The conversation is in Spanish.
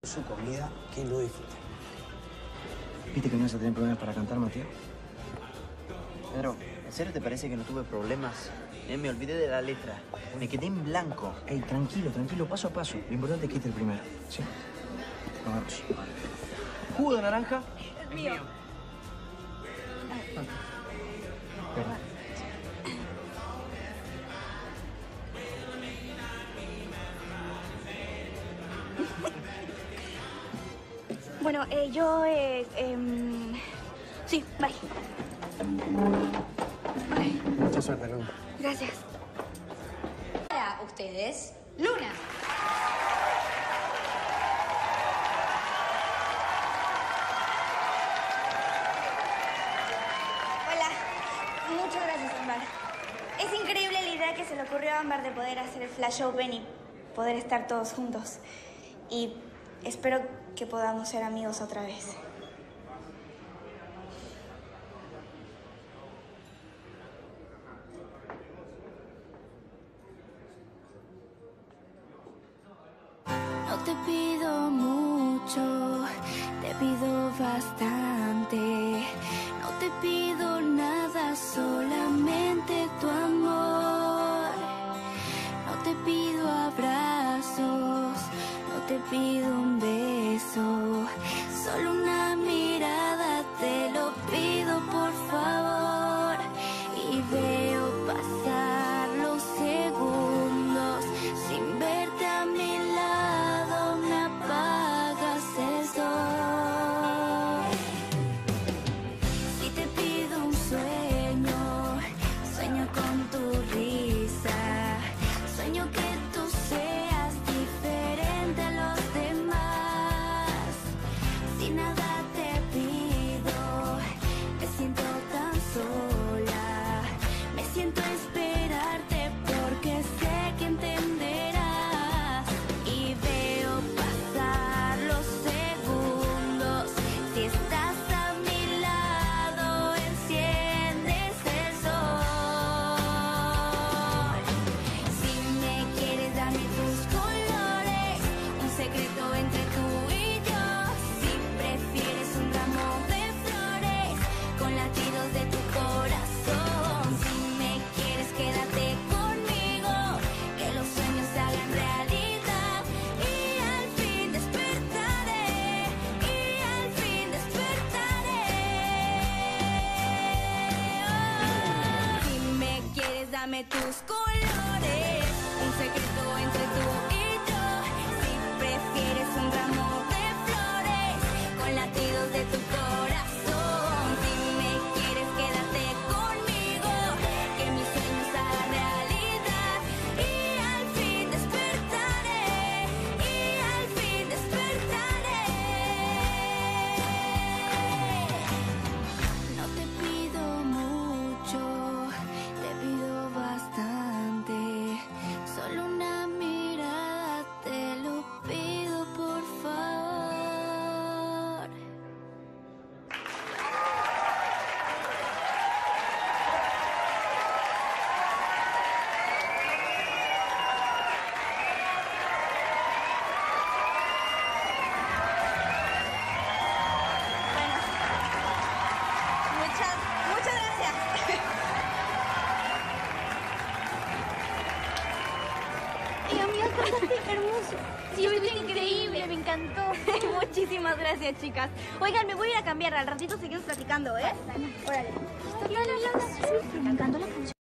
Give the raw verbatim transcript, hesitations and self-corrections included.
Su comida, que lo disfrute. ¿Viste que no vas a tener problemas para cantar, Mateo? Pedro, ¿en serio te parece que no tuve problemas? Eh, me olvidé de la letra. Me quedé en blanco. Ey, tranquilo, tranquilo, paso a paso. Lo importante es que esté el primero, ¿sí? Vamos. ¿Jugo de naranja? Es mío. Perdón. Bueno, eh, yo... Eh, eh, sí, bye. Mucha suerte, Luna. Gracias. Para ustedes, Luna. Hola. Muchas gracias, Ámbar. Es increíble la idea que se le ocurrió a Ámbar de poder hacer el flash open y poder estar todos juntos. Y espero que podamos ser amigos otra vez. No te pido mucho, te pido bastante. No te pido nada, solamente tu amor. No te pido abrazos, no te pido un beso, solo una mirada, te lo pido por favor. Y veo pasar los segundos sin verte a mi lado, me apagas el sol. Si te pido un sueño, sueño con tu risa, sueño que tú seas diferente a los demás. Si nada te pido, me siento tan sola, me siento a esperarte porque sé que entenderás. Y veo pasar los segundos, si estás a mi lado enciendes el sol. Si me quieres dame tus colores, un secreto entre tú y yo. Si prefieres un ramo de flores con latidos de tu corazón. Si me quieres quédate conmigo, que los sueños se hagan realidad. Y al fin despertaré, y al fin despertaré. Oh. Si me quieres dame tus colores, un secreto entre tú y yo. Si prefieres un ramo de flores con latidos de tu corazón. Si me quieres quédate conmigo, que mis sueños se hagan realidad. Y al fin despertaré, y al fin despertaré. No te pido mucho, te pido bastante, solo una mirada, te lo pido por favor. Muchas, muchas gracias. Y amigos, cantaste hermoso. Sí, estuviste increíble, me encantó. Muchísimas gracias, chicas. Oigan, me voy a ir a cambiar. Al ratito seguimos platicando, ¿eh? Órale.